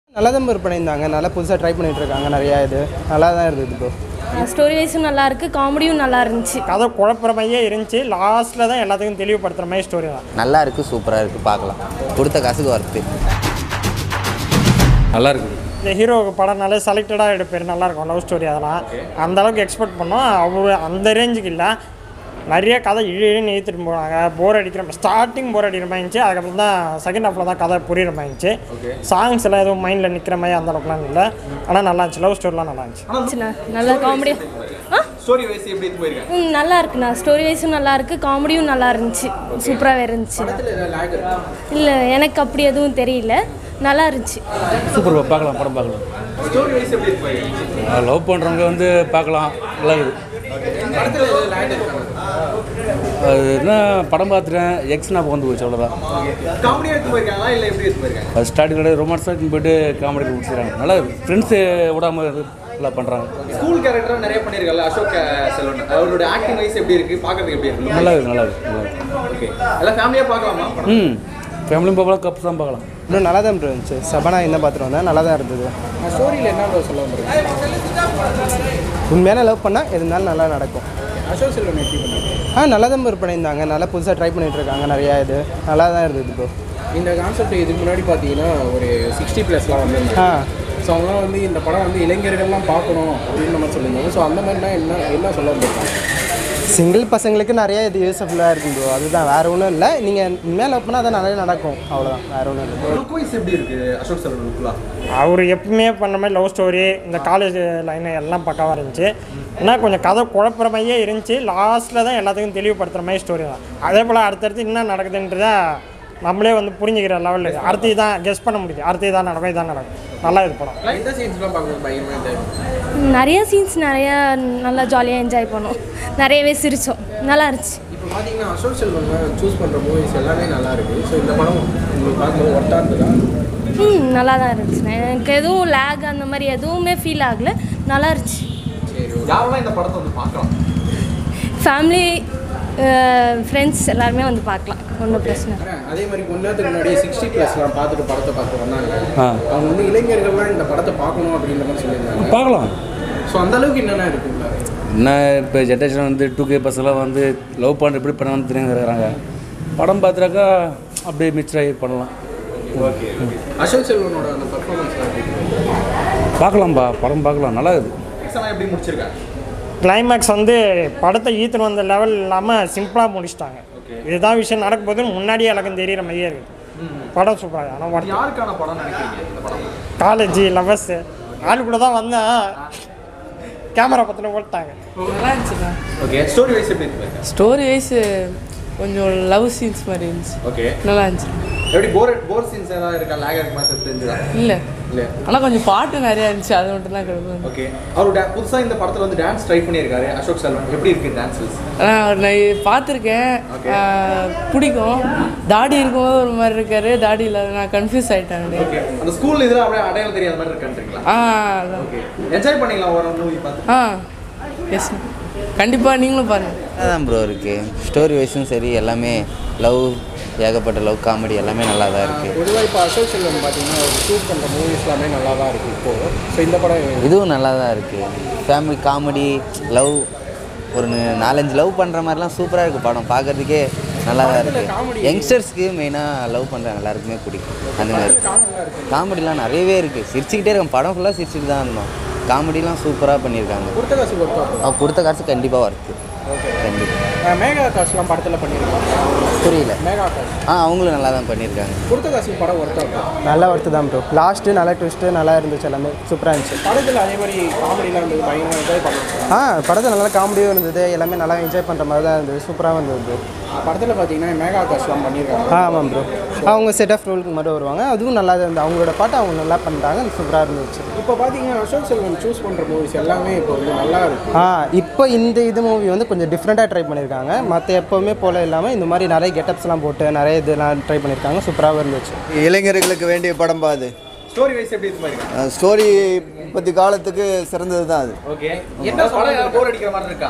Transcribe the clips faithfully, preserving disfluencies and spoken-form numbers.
நல்லா தான் ப்ரோ பண்ணியிருந்தாங்க. நல்லா புதுசாக ட்ரை பண்ணிட்டு இருக்காங்க. நிறையா இது நல்லா தான் இருந்தது ப்ரோ. ஸ்டோரி வைஸும் நல்லா இருக்குது, காமெடியும் நல்லா இருந்துச்சு. கதை குழப்பற மாதிரியே இருந்துச்சு. லாஸ்ட்டில் தான் எல்லாத்துக்கும் தெளிவுபடுத்துகிற மாதிரி ஸ்டோரி தான். நல்லா இருக்குது, சூப்பராக இருக்குது, பார்க்கலாம். கொடுத்த காசுக்கு ஒர்த்து. நல்லா இருக்குது. இந்த ஹீரோவுக்கு படம்னாலே செலக்டடாக எடுப்பார், நல்லாயிருக்கும் லவ் ஸ்டோரி. அதெல்லாம் அந்தளவுக்கு எக்ஸ்பெக்ட் பண்ணோம். அவர் அந்த ரேஞ்சுக்கு இல்லை. நிறைய கதை இழு இழுன்னு ஏற்றிட்டு போனாங்க. போர் அடிக்கிற ஸ்டார்டிங் போர் அடிக்கிற மாதிரி இருந்துச்சு. அதுக்கப்புறம் தான் செகண்ட் ஹாஃபில் தான் கதை புரிகிற மாதிரி இருந்துச்சு. சாங்ஸ் எல்லாம் எதுவும் மைண்டில் நிற்கிற மாதிரி அந்த அளவுக்குலாம் இல்லை. ஆனால் நல்லா இருந்துச்சு. லவ் ஸ்டோரிலாம் நல்லா இருந்துச்சு. நல்லா காமெடி ஸ்டோரி வைஸ் எப்படி போயிருக்காங்க? ம் நல்லா இருக்குண்ணா. ஸ்டோரி வைஸும் நல்லா இருக்குது, காமெடியும் நல்லா இருந்துச்சு. சூப்பராகவே இருந்துச்சு. இல்லை எனக்கு அப்படி எதுவும் தெரியல, நல்லா இருந்துச்சு. சூப்பர், பார்க்கலாம், படம் பார்க்கலாம். ஸ்டோரி வைஸ் எப்படி போயிருக்காங்க? லவ் பண்ணுறவங்க வந்து பார்க்கலாம், நல்லா இருக்குது. அது என்ன படம் பார்த்துட்டேன், எக்ஸ் நான் வந்து போச்சு, அவ்வளோதான். காமெடியாக எடுத்து போயிருக்காங்களா இல்லை எப்படி எடுத்து போயிருக்காங்க? அது ஸ்டார்டிங்கோட ரொமான்ஸாக போய்ட்டு காமெடி முடிச்சுறாங்க. நல்லா ஃப்ரெண்ட்ஸு விடாமல் நல்லா பண்ணுறாங்க. ஸ்கூல் கேரக்டராக நிறைய பண்ணியிருக்காங்க. அசோக் செல்வன் அவரோட ஆக்டிங் வைஸ் எப்படி இருக்குது, பார்க்கறதுக்கு எப்படி இருக்குது? நல்லா இருக்குது, நல்லா இருக்குது, நல்லா இருக்குது. ஓகே, எல்லாம் ஃபேமிலியாக பார்க்கலாமா? ம், ஃபேமிலியும் பார்க்கலாம், கப்ஸ் தான் பார்க்கலாம். இன்னும் நல்லா தான் இருந்துச்சு. சபனா என்ன பார்த்துட்டு வந்தேன், நல்லா தான் இருந்தது. ஸ்டோரியில் என்ன சொல்ல வந்துருக்கு? உண்மையான லவ் பண்ணால் எது இருந்தாலும் நல்லா நடக்கும். அசோக் செல்வன் எப்படி பண்ணாங்க? ஆ நல்லா தான் ப்ரோ பண்ணியிருந்தாங்க. நல்லா புதுசாக ட்ரை பண்ணிட்டு இருக்காங்க. நிறையா இது நல்லா தான் இருந்தது ப்ரோ. இந்த கான்செப்ட் இதுக்கு முன்னாடி பார்த்தீங்கன்னா ஒரு சிக்ஸ்டி ப்ளஸ்லாம் வந்து ஆ ஸோ அவங்களாம் வந்து இந்த படம் வந்து இளைஞர்கள்லாம் பார்க்கணும் அப்படின்னு நம்ம சொல்லியிருந்தாங்க. ஸோ அந்த மாதிரினா என்ன என்ன சொல்ல வந்திருக்காங்க? சிங்கிள் பசங்களுக்கு நிறைய இது யூஸ்ஃபுல்லாக இருக்கும் ப்ரோ. அதுதான், வேறு ஒன்றும் இல்லை. நீங்கள் உண்மையாக லவ் பண்ணால் அதை நிறைய நடக்கும், அவ்வளோதான், வேறு ஒன்றும் இல்லை. லுக் வைஸ் எப்படி இருக்குது அசோக் செல்வன் லுக்லாம்? அவர் எப்பவுமே பண்ண மாதிரி லவ் ஸ்டோரி, இந்த காலேஜ் லைனு எல்லாம் பக்காவாக இருந்துச்சு. ஆனால் கொஞ்சம் கதை குழப்பற மாதிரியே இருந்துச்சு. லாஸ்ட்டில் தான் எல்லாத்துக்கும் தெளிவுபடுத்துகிற மாதிரி ஸ்டோரி தான். அதே போல் அடுத்தடுத்து என்ன நடக்குதுன்றதை நம்மளே வந்து புரிஞ்சுக்கிற லெவலில் அடுத்து தான் கெஸ் பண்ண முடியுது. அடுத்து தான் நடக்கும், இதான் நடக்கும். நல்லா இது படம். இந்த சீன்ஸ்லாம் பார்க்கும்போது பயங்கரமாக நிறைய சீன்ஸ் நிறையா நல்லா ஜாலியாக என்ஜாய் பண்ணோம். நிறையவே சிரித்தோம், நல்லா இருந்துச்சு. இப்போ பார்த்தீங்கன்னா அசோக் செல்வன் சூஸ் பண்ணுற மூவிஸ் எல்லாமே நல்லா இருக்குது. ஸோ இந்த படம் உங்களுக்கு பார்க்கும்போது ஒர்த்தாக இருந்ததா? ம் நல்லா தான் இருந்துச்சு. எனக்கு எதுவும் லேக் அந்த மாதிரி எதுவுமே ஃபீல் ஆகலை, நல்லா இருந்துச்சு. யாரெல்லாம் இந்த படத்தை வந்து பார்க்கலாம்? ஃபேமிலி, ஃப்ரெண்ட்ஸ் எல்லாருமே வந்து பார்க்கலாம், ஒன்றும் பிரச்சனை. அதே மாதிரி கொஞ்ச நேரத்துக்கு முன்னாடி சிக்ஸ்டி ப்ளஸ்லாம் பார்த்துட்டு படத்தை பார்த்து வந்தாங்க. ஆ, அவங்க வந்து இளைஞர்கள்லாம் இந்த படத்தை பார்க்கணும் அப்படின்ற மாதிரி சொல்லியிருந்தாங்க. பார்க்கலாம். ஸோ அந்த அளவுக்கு என்னென்ன இருக்குங்களா? என்ன இப்போ ஜென்ரேஷன் வந்து டூ கே பஸ்ஸெல்லாம் வந்து லவ் பண்ண எப்படி பண்ணணும்னு தெரியுங்கிறாங்க. படம் பார்த்துட்டாக்கா அப்படியே மிக்சராகி பண்ணலாம். ஓகே, அசோக் செல்வனோட அந்த பர்ஃபார்மன்ஸ்லாம் எப்படி? பார்க்கலாம்ப்பா, படம் பார்க்கலாம், நல்லா இருக்குது. எக்ஸாம் எப்படி முடிச்சிருக்காங்க? கிளைமேக்ஸ் வந்து படத்தை ஈத்துன்னு வந்த லெவல் இல்லாமல் சிம்பிளாக முடிச்சிட்டாங்க. இதுதான் விஷயம் நடக்கும் போது முன்னாடியே எல்லாருக்கும் தெரிகிற மாதிரியே இருக்குது. படம் சூப்பராக. ஆனால் யாருக்கான படம் நினைக்கிறீங்க இந்த படம்? காலேஜ் லவ்வர்ஸு ஆளு கூட தான் வந்தேன், கேமரா பற்றின ஓட்டாங்க. நல்லா இருந்துச்சுண்ணா. ஓகே, ஸ்டோரி வைஸ் எப்படி இருக்கு? ஸ்டோரி வைஸ் கொஞ்சம் லவ் சீன்ஸ் மாதிரி இருந்துச்சு. ஓகே, நல்லா இருந்துச்சு. எப்படி போர் போர் சீன்ஸ் ஏதாவது இருக்கா? லேக் இருக்க மாதிரி தெரிஞ்சுதா? இல்லை இல்லை, ஆனால் கொஞ்சம் பாட்டு நிறையா இருந்துச்சு, அது மட்டும் தான் கிடைக்கும். ஓகே, அவர் புதுசாக இந்த படத்தில் வந்து டான்ஸ் ட்ரை பண்ணியிருக்காரு அசோக் செல்வன். எப்படி இருக்குது டான்ஸஸ்? ஆனால் அவர் நான் பார்த்துருக்கேன், பிடிக்கும். தாடி இருக்கும்போது ஒரு மாதிரி இருக்காரு, தாடி இல்லாத நான் கன்ஃபியூஸ் ஆகிட்டேன். ஓகே, அந்த ஸ்கூல் இதில் அப்படியே அடையாளம் தெரியாத மாதிரி இருக்கான்றீங்களா? ஆ அதான். ஓகே, என்ஜாய் பண்ணிக்கலாம் ஒரு மூவி பார்த்து. ஆ எஸ், கண்டிப்பாக நீங்களும் பாருங்கள். அதான் ப்ரோ இருக்குது. ஸ்டோரி வைஸும் சரி, எல்லாமே லவ், ஏகப்பட்ட லவ் காமெடி எல்லாமே நல்லா தான் இருக்குது. பொதுவாக இப்போ அசோக் செல்வன் பார்த்தீங்கன்னா ஒரு சூஸ் பண்ணுற மூவிஸ் எல்லாமே நல்லா தான் இருக்குது இப்போது. ஸோ இந்த படம் இதுவும் நல்லா தான் இருக்குது. ஃபேமிலி காமெடி, லவ், ஒரு நாலஞ்சு லவ் பண்ணுற மாதிரிலாம் சூப்பராக இருக்குது. படம் பார்க்குறதுக்கே நல்லா தான் இருக்குது. யங்ஸ்டர்ஸ்க்கு மெயினாக லவ் பண்ணுறாங்க எல்லாருக்குமே பிடிக்கும். அந்த மாதிரி காமெடிலாம் நிறையவே இருக்குது. சிரிச்சுக்கிட்டே இருக்கோம், படம் ஃபுல்லாக சிரிச்சுட்டு தான் இருந்தோம். காமெடிலாம் சூப்பராக பண்ணியிருக்காங்க. கொடுத்த காசு ஒர்த்தா? அவள் கொடுத்த காசு கண்டிப்பாக வருது. கண்டிப்பாக. மேகா காசுலாம் படத்தில் பண்ணியிருக்காங்க. புரியல. மேகா காசு ஆ, அவங்களும் நல்லா தான் பண்ணியிருக்காங்க. கொடுத்த காசு படம் ஒர்த்தா இருக்கா? நல்லா ஒர்த்து தான் ப்ரோ. லாஸ்ட்டு நல்லா ட்விஸ்ட்டு நல்லா இருந்துச்சு, எல்லாமே சூப்பராக இருந்துச்சு. படத்தில் அதே மாதிரி காமெடிலாம் இருந்தது, பயங்கரமாக என்ஜாய் பண்ணுறோம். ஆ படத்தில் நல்லா காமெடியும் இருந்தது, எல்லாமே நல்லா என்ஜாய் பண்ணுற மாதிரி தான் இருந்தது, சூப்பராக இருந்தது ப்ரோ. படத்தில் பார்த்தீங்கன்னா மேகா காசுலாம் பண்ணியிருக்காங்க. ஆ ஆமாம் ப்ரோ. அவங்க செட் ஆஃப் ரோலுக்கு மட்டும் வருவாங்க, அதுவும் நல்லா தான் இருந்தது. அவங்களோட பாட்டு அவங்க நல்லா பண்ணுறாங்க, சூப்பராக இருந்துச்சு. இப்போ பார்த்தீங்கன்னா அசோக் செல்வன் சூஸ் பண்ணுற மூவிஸ் எல்லாமே இப்போ வந்து நல்லா இருக்குது. ஆ இப்போ இந்த இது மூவி வந்து கொஞ்சம் டிஃப்ரெண்ட்டாக ட்ரை பண்ணியிருக்காங்க. மற்ற எப்போவுமே போல இல்லாமல் இந்த மாதிரி நிறைய கெட்டப்ஸ்லாம் போட்டு நிறைய இதெல்லாம் ட்ரை பண்ணியிருக்காங்க, சூப்பராக இருந்துச்சு. இளைஞர்களுக்கு வேண்டிய படம் பாது. ஸ்டோரி வைஸ் எப்படி இது மாதிரி? ஸ்டோரி பற்றி காலத்துக்கு சிறந்தது தான் அது. ஓகே, என்ன படம் போர் அடிக்கிற மாதிரி இருக்கா?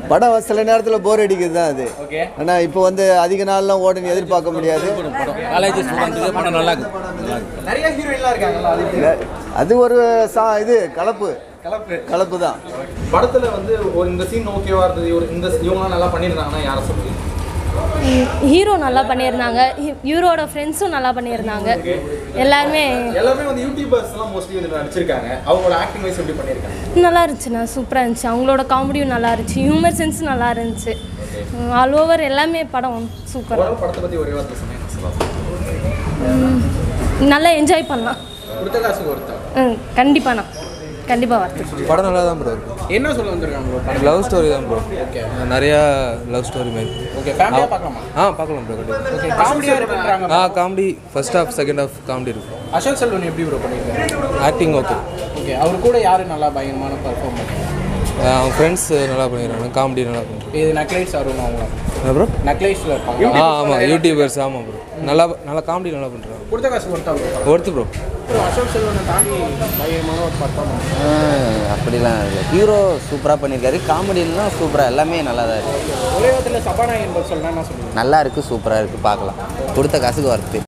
படம் சில நேரத்தில் போர் அடிக்குது தான் அது. ஓகே. ஆனால் இப்போ வந்து அதிக நாள்லாம் ஓடுன்னு எதிர்பார்க்க முடியாது. காலேஜ் ஸ்டூடெண்ட்டுக்கு படம் நல்லா இருக்கு. நிறைய ஹீரோயின்லாம் இருக்காங்களா அது? அது ஒரு சா இது கலப்பு கலப்பு கலப்பு தான். படத்தில் வந்து ஒரு இந்த சீன் ஓகேவா இருந்தது, ஒரு இந்த இவங்களாம் நல்லா பண்ணியிருந்தாங்கன்னா யாரை சொல்லுவீங்க? ஹீரோ நல்லா பண்ணியிருந்தாங்க, ஹீரோட ஃப்ரெண்ட்ஸும் நல்லா பண்ணியிருந்தாங்க. எல்லாருமே எல்லாமே வந்து யூடியூபர்ஸ்லாம் மோஸ்ட்லி வந்து நடிச்சிருக்காங்க. அவங்களோட ஆக்டிங் வைஸ் எப்படி பண்ணியிருக்காங்க? நல்லா இருந்துச்சுண்ணா, சூப்பராக இருந்துச்சு. அவங்களோட காமெடியும் நல்லா இருந்துச்சு, ஹியூமர் சென்ஸும் நல்லா இருந்துச்சு. ஆல் ஓவர் எல்லாமே படம் சூப்பராக. படத்தை பற்றி ஒரே வார்த்தை சொன்னேன். நல்லா என்ஜாய் பண்ணலாம். கொடுத்த காசுக்கு ஒருத்தர். ம் கண்டிப்பாண்ணா, கண்டிப்பாக வரது. படம் நல்லா தான் ப்ரோ இருக்கும். என்ன சொல்ல வந்திருக்காங்க ப்ரோ? லவ் ஸ்டோரி தான் ப்ரோ. ஓகே. நிறையா லவ் ஸ்டோரி மாதிரி. ஓகே. ஃபேமிலியாக பார்க்கலாமா? ஆ பார்க்கலாம் ப்ரோ கண்டிப்பாக. ஓகே. காமெடியாக இருக்குன்றாங்க. ஆ comedy first half second half comedy இருக்கும். அசோக் செல்வன் எப்படி ப்ரோ பண்ணியிருக்காரு? Acting okay. ஓகே. அவர் கூட யார் நல்லா பயங்கரமான பர்ஃபார்மன்ஸ்? அவன் ஃப்ரெண்ட்ஸ் நல்லா பண்ணிடுறாங்க, காமெடி நல்லா பண்ணுறாங்க. இது நக்லைஸ் ஆர்வம் அவங்களா? என்ன ப்ரோ? நக்லைஸில் இருப்பாங்க. ஆ ஆமாம் யூடியூபர்ஸ். ஆமாம் ப்ரோ, நல்லா நல்லா காமெடி நல்லா பண்ணுறாங்க. கொடுத்த காசு ஒருத்தா ப்ரோ? ஒருத்து ப்ரோ. ப்ரோ அசோக் செல்வனை தாண்டி பயங்கரமான ஒரு பர்ஃபார்மன்ஸ். அப்படிலாம் இல்லை, ஹீரோ சூப்பராக பண்ணியிருக்காரு, காமெடிலாம் சூப்பராக எல்லாமே நல்லா தான் இருக்குது. ஒரே விதத்தில் சபாநாயகன் பற்றி சொல்லலாம் சொல்லுங்கள். நல்லா இருக்குது, சூப்பராக இருக்குது, பார்க்கலாம். கொடுத்த காசுக்கு ஒர்த்து.